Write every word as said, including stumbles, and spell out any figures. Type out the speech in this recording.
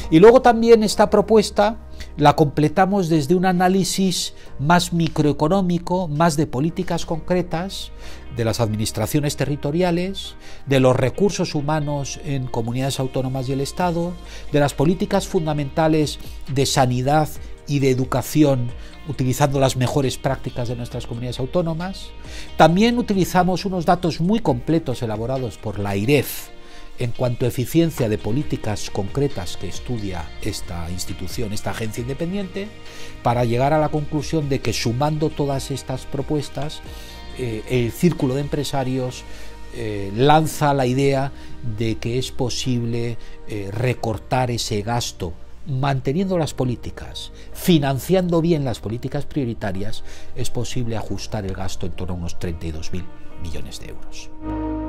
Y luego también esta propuesta la completamos desde un análisis más microeconómico, más de políticas concretas, de las administraciones territoriales, de los recursos humanos en comunidades autónomas y el Estado, de las políticas fundamentales de sanidad y de educación, utilizando las mejores prácticas de nuestras comunidades autónomas. También utilizamos unos datos muy completos elaborados por la AIREF, en cuanto a eficiencia de políticas concretas que estudia esta institución, esta agencia independiente, para llegar a la conclusión de que sumando todas estas propuestas, eh, el Círculo de Empresarios eh, lanza la idea de que es posible eh, recortar ese gasto, manteniendo las políticas, financiando bien las políticas prioritarias, es posible ajustar el gasto en torno a unos treinta y dos mil millones de euros.